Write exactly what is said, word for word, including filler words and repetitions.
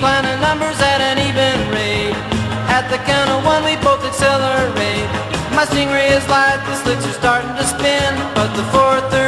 declining numbers at an even rate. At the count of one we both accelerate. My Stingray is light, the slicks are starting to spin, but the four thirty